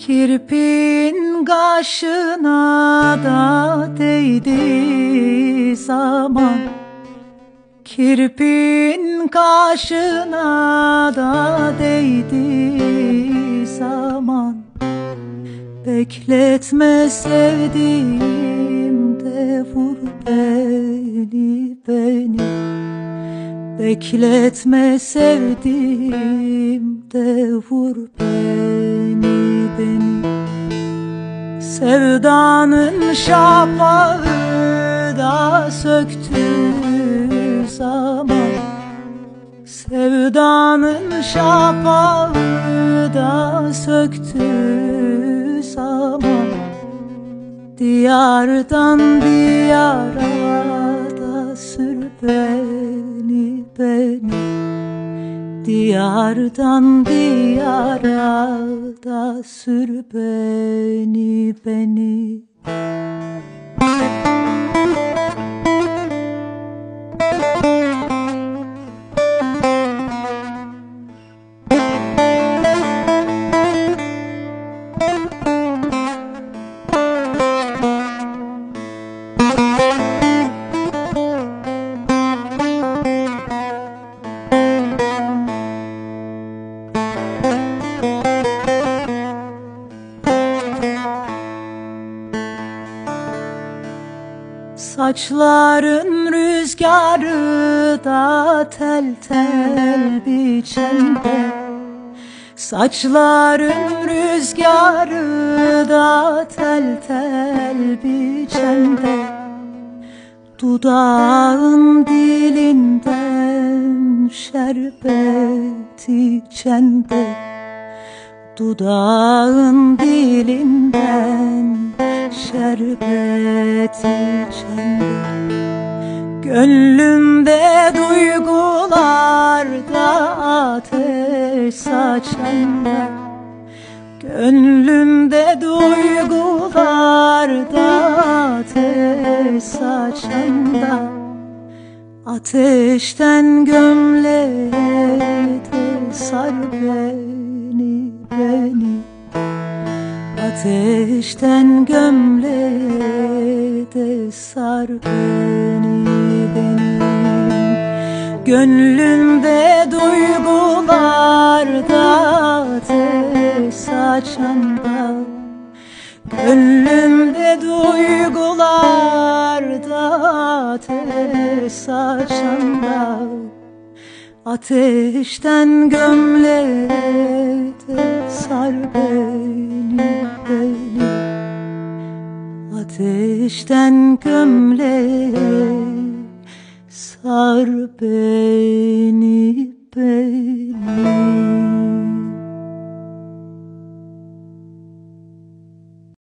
Kirpin kaşına da değdi zaman, kirpin kaşına da değdi zaman. Bekletme sevdiğim de vur beni, beni. Bekletme sevdiğim de vur beni, beni. Sevdanın şafağı da söktü zaman, sevdanın şafağı da söktü zaman. Diyardan diyara da sür beni, beni. Diyardan diyara da sür beni, beni. Saçların rüzgarı da tel tel biçende, saçların rüzgarı da tel tel biçende. Dudağın dilinden şerbet içende, dudağın dilinden şerbet içende. Gönlümde duygularda ateş saçanda, gönlümde duygularda ateş saçanda. Ateşten gömleğe sar beni, beni. Ateşten gömleğe de sar beni, beni. Gönlümde duygularda ateş saçanda, gönlümde duygularda ateş saçanda. Ateşten gömleğe de sar beni, beni. Ateşten gömleğe sar beni, beni.